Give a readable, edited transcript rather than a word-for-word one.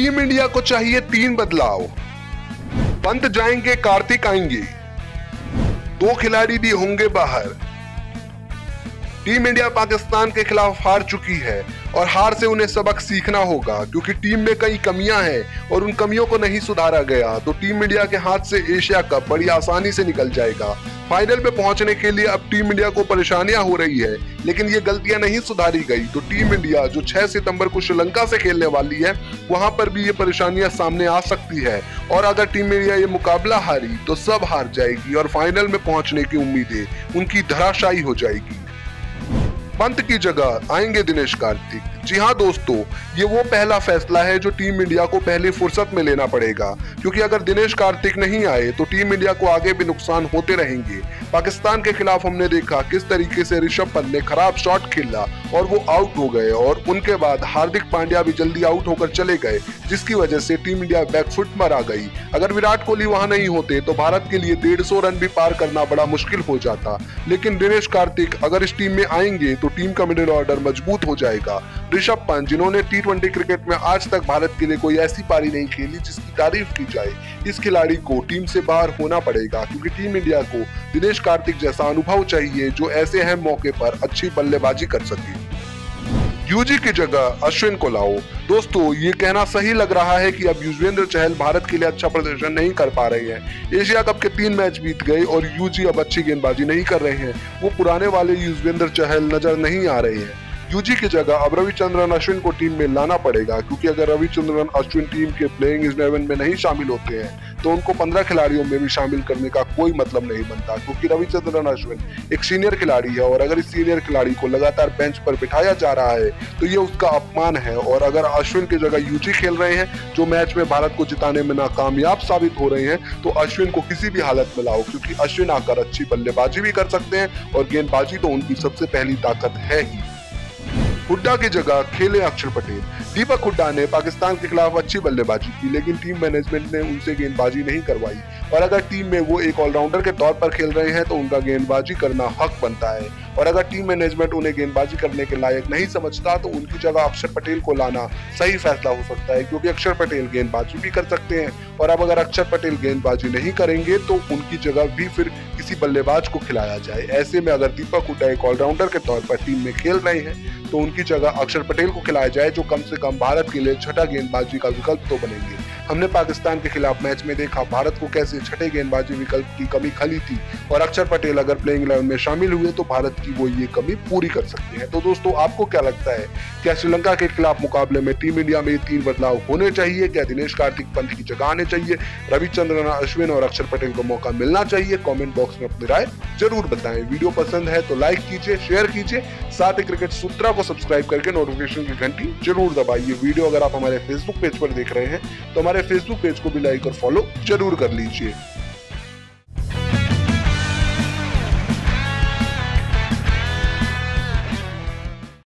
Team India को चाहिए 3 बदलाव। पंत जाएंगे, कार्तिक आएंगे, 2 खिलाड़ी भी होंगे बाहर। टीम इंडिया पाकिस्तान के खिलाफ हार चुकी है और हार से उन्हें सबक सीखना होगा, क्योंकि टीम में कई कमियां हैं और उन कमियों को नहीं सुधारा गया तो टीम इंडिया के हाथ से एशिया कप बड़ी आसानी से निकल जाएगा। फाइनल में पहुंचने के लिए अब टीम इंडिया को परेशानियां हो रही है, लेकिन ये गलतियां नहीं सुधारी गई तो टीम इंडिया जो 6 सितंबर को श्रीलंका से खेलने वाली है वहां पर भी ये परेशानियां सामने आ सकती है। और अगर टीम इंडिया ये मुकाबला हारी तो सब हार जाएगी और फाइनल में पहुंचने की उम्मीदें उनकी धराशायी हो जाएगी। पंत की जगह आएंगे दिनेश कार्तिक। जी हाँ दोस्तों, ये वो पहला फैसला है जो टीम इंडिया को पहली फुर्सत में लेना पड़ेगा, क्योंकि अगर दिनेश कार्तिक नहीं आए तो टीम इंडिया को आगे भी नुकसान होते रहेंगे। पाकिस्तान के खिलाफ हमने देखा किस तरीके से ऋषभ पंत ने खराब शॉट खेला और वो आउट हो गए, और उनके बाद हार्दिक पांड्या भी जल्दी आउट होकर चले गए, जिसकी वजह से टीम इंडिया बैकफुट पर आ गई। अगर विराट कोहली वहां नहीं होते तो भारत के लिए 150 रन भी पार करना बड़ा मुश्किल हो जाता, लेकिन दिनेश कार्तिक अगर इस टीम में आएंगे तो टीम का मिडिल ऑर्डर मजबूत हो जाएगा। ऋषभ पंत जिन्होंने T20 क्रिकेट में आज तक भारत के लिए कोई ऐसी पारी नहीं खेली जिसकी तारीफ की जाए, इस खिलाड़ी को टीम से बाहर होना पड़ेगा, क्योंकि टीम इंडिया को दिनेश कार्तिक जैसा अनुभव चाहिए जो ऐसे अहम मौके पर अच्छी बल्लेबाजी कर सके। युजी की जगह अश्विन को लाओ। दोस्तों, ये कहना सही लग रहा है कि अब युजवेंद्र चहल भारत के लिए अच्छा प्रदर्शन नहीं कर पा रहे हैं। एशिया कप के 3 मैच बीत गए और युजी अब अच्छी गेंदबाजी नहीं कर रहे हैं। वो पुराने वाले युजवेंद्र चहल नजर नहीं आ रहे हैं। युजी की जगह अब रविचंद्रन अश्विन को टीम में लाना पड़ेगा, क्योंकि अगर रविचंद्रन अश्विन टीम के प्लेइंग 11 में नहीं शामिल होते हैं तो उनको 15 खिलाड़ियों में भी शामिल करने का कोई मतलब नहीं बनता, क्योंकि रविचंद्रन अश्विन एक सीनियर खिलाड़ी है और अगर इस सीनियर खिलाड़ी को लगातार बेंच पर बिठाया जा रहा है तो ये उसका अपमान है। और अगर अश्विन की जगह युजी खेल रहे हैं जो मैच में भारत को जिताने में नाकामयाब साबित हो रहे हैं, तो अश्विन को किसी भी हालत में लाओ, क्योंकि अश्विन आकर अच्छी बल्लेबाजी भी कर सकते हैं और गेंदबाजी तो उनकी सबसे पहली ताकत है ही। हुड्डा की जगह खेले अक्षर पटेल। दीपक हुड्डा ने पाकिस्तान के खिलाफ अच्छी बल्लेबाजी की, लेकिन टीम मैनेजमेंट ने उनसे गेंदबाजी नहीं करवाई, और अगर टीम में वो एक ऑलराउंडर के तौर पर खेल रहे हैं तो उनका गेंदबाजी करना हक बनता है। और अगर टीम मैनेजमेंट उन्हें गेंदबाजी करने के लायक नहीं समझता तो उनकी जगह अक्षर पटेल को लाना सही फैसला हो सकता है, क्योंकि अक्षर पटेल गेंदबाजी भी कर सकते हैं। और अब अगर अक्षर पटेल गेंदबाजी नहीं करेंगे तो उनकी जगह भी फिर किसी बल्लेबाज को खिलाया जाए। ऐसे में अगर दीपक हुड्डा एक ऑलराउंडर के तौर पर टीम में खेल रहे हैं तो उनकी जगह अक्षर पटेल को खिलाया जाए, जो कम से कम भारत के लिए छठा गेंदबाजी का विकल्प तो बनेंगे। हमने पाकिस्तान के खिलाफ मैच में देखा भारत को कैसे छठे गेंदबाजी विकल्प की कमी खली थी, और अक्षर पटेल अगर प्लेइंग 11 में शामिल हुए तो भारत की वो ये कमी पूरी कर सकते हैं। तो दोस्तों, आपको क्या लगता है, क्या श्रीलंका के खिलाफ मुकाबले में टीम इंडिया में 3 बदलाव होने चाहिए? क्या दिनेश कार्तिक पंत की जगह आने चाहिए? रविचंद्रन अश्विन और अक्षर पटेल को मौका मिलना चाहिए? कमेंट बॉक्स में अपनी राय जरूर बताएं। वीडियो पसंद है तो लाइक कीजिए, शेयर कीजिए, साथ ही क्रिकेट सूत्रा को सब्सक्राइब करके नोटिफिकेशन की घंटी जरूर दबाइए। वीडियो अगर आप हमारे फेसबुक पेज पर देख रहे हैं तो हमारे फेसबुक पेज को भी लाइक और फॉलो जरूर कर लीजिए।